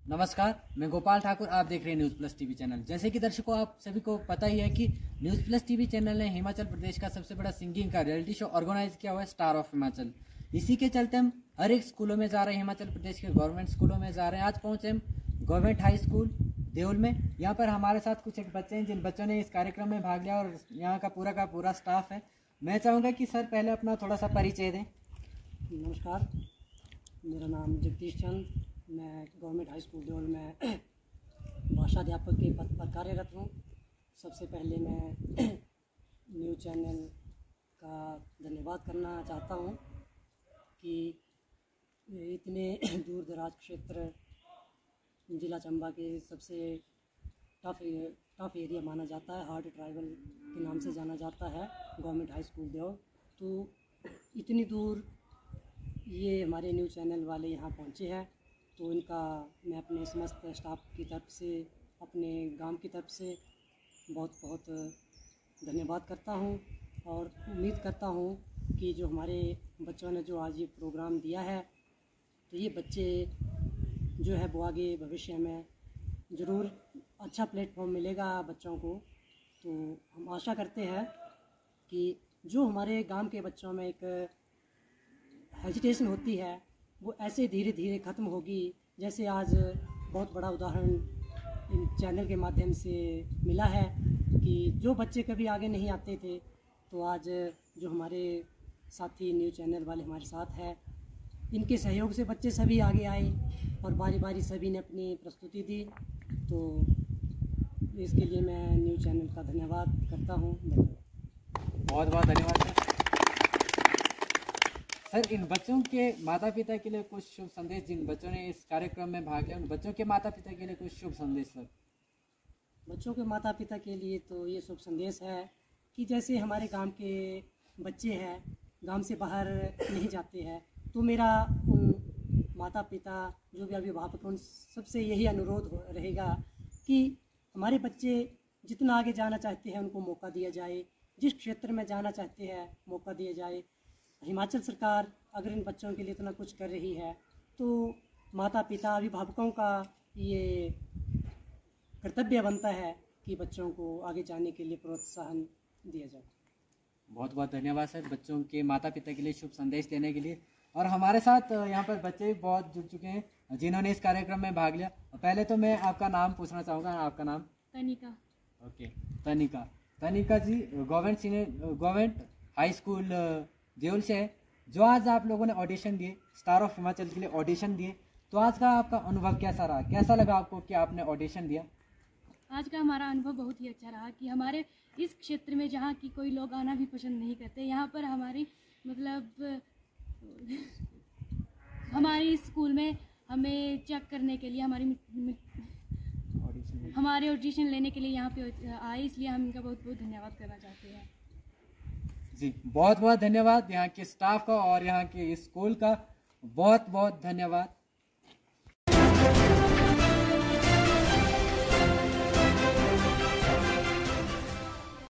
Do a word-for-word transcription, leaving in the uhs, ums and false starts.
नमस्कार, मैं गोपाल ठाकुर। आप देख रहे हैं न्यूज़ प्लस टीवी चैनल। जैसे कि दर्शकों आप सभी को पता ही है कि न्यूज़ प्लस टीवी चैनल ने हिमाचल प्रदेश का सबसे बड़ा सिंगिंग का रियलिटी शो ऑर्गेनाइज किया हुआ है, स्टार ऑफ हिमाचल। इसी के चलते हम हर एक स्कूलों में जा रहे हैं, हिमाचल प्रदेश के गवर्नमेंट स्कूलों में जा रहे हैं। आज पहुंचे हम गवर्नमेंट हाई स्कूल देउल में। यहाँ पर हमारे साथ कुछ एक बच्चे हैं जिन बच्चों ने इस कार्यक्रम में भाग लिया और यहाँ का पूरा का पूरा स्टाफ है। मैं चाहूँगा कि सर पहले अपना थोड़ा सा परिचय दें। नमस्कार, मेरा नाम जगदीश चंद, मैं गवर्नमेंट हाई स्कूल देउल में भाषा अध्यापक के पद पर कार्यरत हूँ। सबसे पहले मैं न्यूज़ चैनल का धन्यवाद करना चाहता हूँ कि इतने दूर दराज क्षेत्र ज़िला चंबा के सबसे टफ टफ एरिया माना जाता है, हार्ड ट्राइबल के नाम से जाना जाता है गवर्नमेंट हाई स्कूल देउल। तो इतनी दूर ये हमारे न्यूज़ चैनल वाले यहाँ पहुँचे हैं, तो इनका मैं अपने समस्त स्टाफ की तरफ से, अपने गांव की तरफ से बहुत बहुत धन्यवाद करता हूं और उम्मीद करता हूं कि जो हमारे बच्चों ने जो आज ये प्रोग्राम दिया है, तो ये बच्चे जो है वो आगे भविष्य में ज़रूर अच्छा प्लेटफॉर्म मिलेगा बच्चों को। तो हम आशा करते हैं कि जो हमारे गांव के बच्चों में एक हेजिटेशन होती है वो ऐसे धीरे धीरे ख़त्म होगी। जैसे आज बहुत बड़ा उदाहरण इन चैनल के माध्यम से मिला है कि जो बच्चे कभी आगे नहीं आते थे, तो आज जो हमारे साथी न्यूज़ चैनल वाले हमारे साथ हैं, इनके सहयोग से बच्चे सभी आगे आए और बारी बारी सभी ने अपनी प्रस्तुति दी। तो इसके लिए मैं न्यूज़ चैनल का धन्यवाद करता हूँ। धन्यवाद, बहुत बहुत धन्यवाद सर। इन बच्चों के माता पिता के लिए कुछ शुभ संदेश, जिन बच्चों ने इस कार्यक्रम में भाग लिया उन बच्चों के माता पिता के लिए कुछ शुभ संदेश सर। बच्चों के माता पिता के लिए तो ये शुभ संदेश है कि जैसे हमारे गांव के बच्चे हैं, गांव से बाहर नहीं जाते हैं, तो मेरा उन माता पिता जो भी अभिभावक उन सबसे यही अनुरोध रहेगा कि हमारे बच्चे जितना आगे जाना चाहते हैं उनको मौका दिया जाए, जिस क्षेत्र में जाना चाहते हैं मौका दिया जाए। हिमाचल सरकार अगर इन बच्चों के लिए इतना कुछ कर रही है, तो माता पिता अभिभावकों का ये कर्तव्य बनता है कि बच्चों को आगे जाने के लिए प्रोत्साहन दिया जाए। बहुत बहुत धन्यवाद सर, बच्चों के माता पिता के लिए शुभ संदेश देने के लिए। और हमारे साथ यहाँ पर बच्चे भी बहुत जुड़ चुके हैं जिन्होंने इस कार्यक्रम में भाग लिया। पहले तो मैं आपका नाम पूछना चाहूँगा। आपका नाम? तनिका। Okay, Tanika. Tanika ji government senior government high school Deul से है। जो आज आप लोगों ने ऑडिशन दिए, स्टार ऑफ हिमाचल के लिए ऑडिशन दिए, तो आज का आपका अनुभव कैसा रहा? कैसा लगा आपको कि आपने ऑडिशन दिया? आज का हमारा अनुभव बहुत ही अच्छा रहा कि हमारे इस क्षेत्र में जहाँ की कोई लोग आना भी पसंद नहीं करते, यहाँ पर हमारी मतलब हमारी स्कूल में हमें चेक करने के लिए, हमारी हमारे ऑडिशन लेने के लिए यहाँ पे आए, इसलिए हम इनका बहुत बहुत धन्यवाद करना चाहते हैं। जी बहुत बहुत धन्यवाद यहाँ के स्टाफ का और यहाँ के स्कूल का बहुत बहुत धन्यवाद।